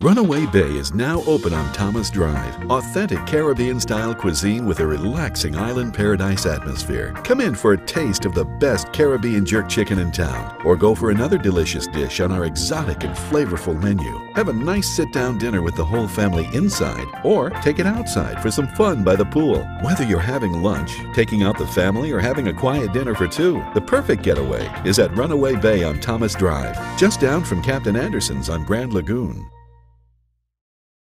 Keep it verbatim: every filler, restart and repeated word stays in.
Runaway Bay is now open on Thomas Drive. Authentic Caribbean-style cuisine with a relaxing island paradise atmosphere. Come in for a taste of the best Caribbean jerk chicken in town, or go for another delicious dish on our exotic and flavorful menu. Have a nice sit-down dinner with the whole family inside, or take it outside for some fun by the pool. Whether you're having lunch, taking out the family, or having a quiet dinner for two, the perfect getaway is at Runaway Bay on Thomas Drive, just down from Captain Anderson's on Grand Lagoon.